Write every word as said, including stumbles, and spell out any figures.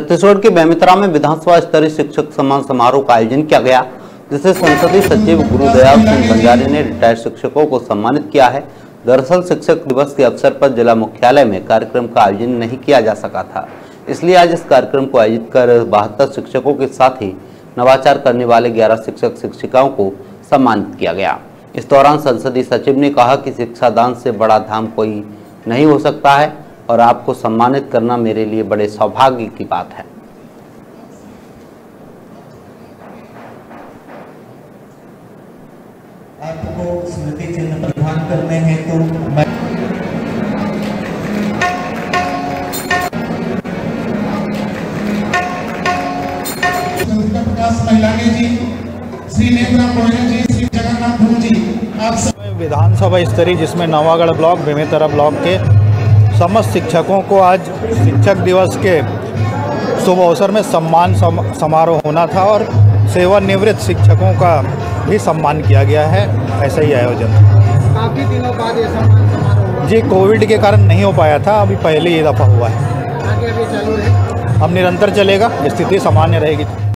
छत्तीसगढ़ के बेमेतरा में विधानसभा स्तरीय शिक्षक सम्मान समारोह का आयोजन किया गया, जिसे संसदीय सचिव गुरुदयाल सिंह बंजारे ने रिटायर्ड शिक्षकों को सम्मानित किया है। दरअसल शिक्षक दिवस के अवसर पर जिला मुख्यालय में कार्यक्रम का आयोजन नहीं किया जा सका था, इसलिए आज इस कार्यक्रम को आयोजित कर बहत्तर शिक्षकों के साथ ही नवाचार करने वाले ग्यारह शिक्षक शिक्षिकाओं को सम्मानित किया गया। इस दौरान संसदीय सचिव ने कहा कि शिक्षा दान से बड़ा धाम कोई नहीं हो सकता है और आपको सम्मानित करना मेरे लिए बड़े सौभाग्य की बात है। आपको स्मृति चिन्ह प्रदान करने हेतु मैं प्रकाश महिलानी जी, श्री नेत्रा गोयल जी, श्री जगन्नाथ जी, आप सब विधानसभा स्तरीय जिसमें नवागढ़ ब्लॉक बेमेतरा ब्लॉक के समस्त शिक्षकों को आज शिक्षक दिवस के शुभ अवसर में सम्मान समारोह होना था और सेवानिवृत्त शिक्षकों का भी सम्मान किया गया है। ऐसा ही आयोजन काफी दिनों बाद ये सम्मान समारोह जी कोविड के कारण नहीं हो पाया था, अभी पहले ही दफ़ा हुआ है। आगे भी चालू है, अब निरंतर चलेगा, स्थिति सामान्य रहेगी।